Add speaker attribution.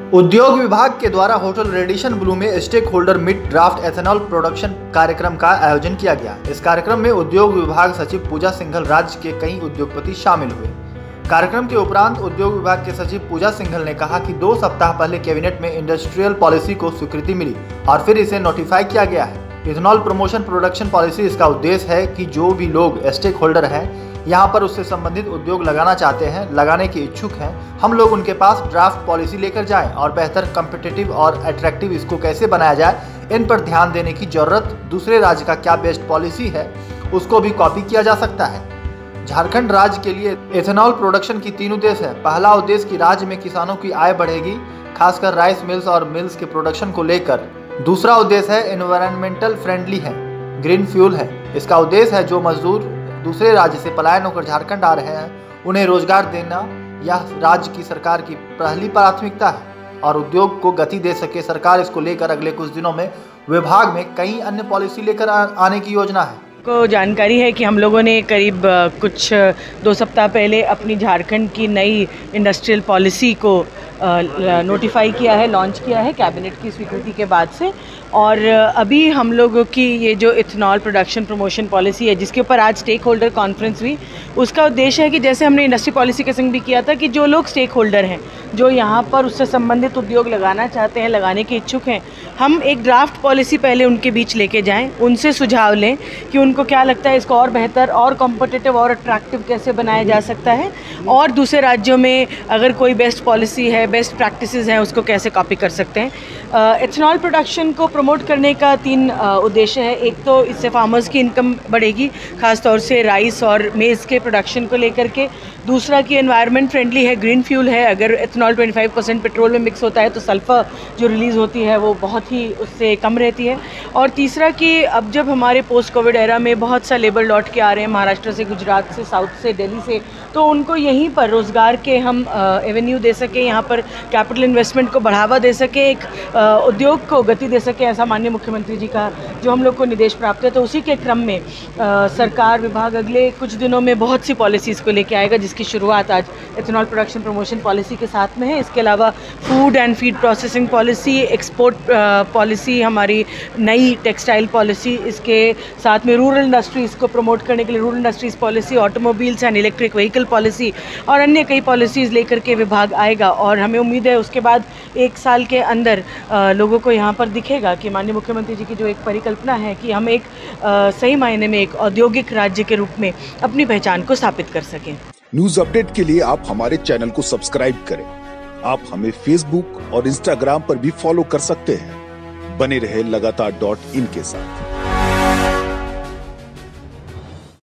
Speaker 1: उद्योग विभाग के द्वारा होटल रेडिशन ब्लू में stakeholder meet draft ethanol production कार्यक्रम का आयोजन किया गया। इस कार्यक्रम में उद्योग विभाग सचिव पूजा सिंघल, राज्य के कई उद्योगपति शामिल हुए। कार्यक्रम के उपरांत उद्योग विभाग के सचिव पूजा सिंघल ने कहा कि 2 सप्ताह पहले कैबिनेट में इंडस्ट्रियल पॉलिसी को स्वीकृति मिली और फिर इसे नोटिफाई किया गया है। इथेनॉल प्रमोशन प्रोडक्शन पॉलिसी, इसका उद्देश्य है कि जो भी लोग स्टेक होल्डर हैं, यहाँ पर उससे संबंधित उद्योग लगाना चाहते हैं, लगाने के इच्छुक हैं, हम लोग उनके पास ड्राफ्ट पॉलिसी लेकर जाएं और बेहतर कम्पिटिटिव और अट्रैक्टिव इसको कैसे बनाया जाए, इन पर ध्यान देने की जरूरत। दूसरे राज्य का क्या बेस्ट पॉलिसी है, उसको भी कॉपी किया जा सकता है। झारखंड राज्य के लिए एथेनॉल प्रोडक्शन की 3 उद्देश्य है। पहला उद्देश्य कि राज्य में किसानों की आय बढ़ेगी, खासकर राइस मिल्स और मिल्स के प्रोडक्शन को लेकर। दूसरा उद्देश्य है एनवायरमेंटल फ्रेंडली है, ग्रीन फ्यूल है। इसका उद्देश्य है जो मजदूर दूसरे राज्य से पलायन होकर झारखंड आ रहे हैं, उन्हें रोजगार देना यह राज्य की सरकार की पहली प्राथमिकता है और उद्योग को गति दे सके। सरकार इसको लेकर अगले कुछ दिनों में विभाग में कई अन्य पॉलिसी लेकर आने की योजना है।
Speaker 2: को जानकारी है कि हम लोगों ने करीब कुछ 2 सप्ताह पहले अपनी झारखंड की नई इंडस्ट्रियल पॉलिसी को नोटिफाई किया है, लॉन्च किया है कैबिनेट की स्वीकृति के बाद से। और अभी हम लोगों की ये जो इथेनॉल प्रोडक्शन प्रमोशन पॉलिसी है, जिसके ऊपर आज स्टेक होल्डर कॉन्फ्रेंस हुई, उसका उद्देश्य है कि जैसे हमने इंडस्ट्री पॉलिसी के संग भी किया था कि जो लोग स्टेक होल्डर हैं, जो यहाँ पर उससे संबंधित उद्योग लगाना चाहते हैं, लगाने के इच्छुक हैं, हम एक ड्राफ्ट पॉलिसी पहले उनके बीच लेके जाएं, उनसे सुझाव लें कि उनको क्या लगता है इसको और बेहतर और कॉम्पिटिटिव और अट्रैक्टिव कैसे बनाया जा सकता है, और दूसरे राज्यों में अगर कोई बेस्ट पॉलिसी है, बेस्ट प्रैक्टिसेस हैं, उसको कैसे कॉपी कर सकते हैं। एथेनॉल प्रोडक्शन को प्रमोट करने का 3 उद्देश्य है। एक तो इससे फार्मर्स की इनकम बढ़ेगी, खास तौर से राइस और मेज़ के प्रोडक्शन को लेकर के। दूसरा कि एनवायरनमेंट फ्रेंडली है, ग्रीन फ्यूल है। अगर एथेनॉल 25% पेट्रोल में मिक्स होता है तो सल्फ़र जो रिलीज़ होती है वो बहुत ही उससे कम रहती है। और तीसरा कि अब जब हमारे पोस्ट कोविड एरा में बहुत सा लेबर लौट के आ रहे हैं महाराष्ट्र से, गुजरात से, साउथ से, दिल्ली से, तो उनको यहीं पर रोज़गार के हम एवेन्यू दे सकें, यहाँ पर कैपिटल इन्वेस्टमेंट को बढ़ावा दे सकें, एक उद्योग को गति दे सकें, ऐसा माननीय मुख्यमंत्री जी का जो हम लोग को निर्देश प्राप्त है। तो उसी के क्रम में सरकार विभाग अगले कुछ दिनों में बहुत सी पॉलिसीज़ को लेके आएगा, जिसकी शुरुआत आज एथेनॉल प्रोडक्शन प्रमोशन पॉलिसी के साथ में है। इसके अलावा food and feed processing policy, export policy, हमारी नई टेक्सटाइल पॉलिसी, इसके साथ में रूरल इंडस्ट्रीज़ को प्रमोट करने के लिए rural industries policy, automobiles and electric vehicle policy और अन्य कई पॉलिसीज़ लेकर के विभाग आएगा। और हमें उम्मीद है उसके बाद 1 साल के अंदर लोगों को यहाँ पर दिखेगा कि माननीय मुख्यमंत्री जी की जो एक परिकल्पना है कि हम एक सही मायने में एक औद्योगिक राज्य के रूप में अपनी पहचान को स्थापित कर सकें।
Speaker 3: न्यूज अपडेट के लिए आप हमारे चैनल को सब्सक्राइब करें। आप हमें फेसबुक और इंस्टाग्राम पर भी फॉलो कर सकते हैं। बने रहे लगातार .in के साथ।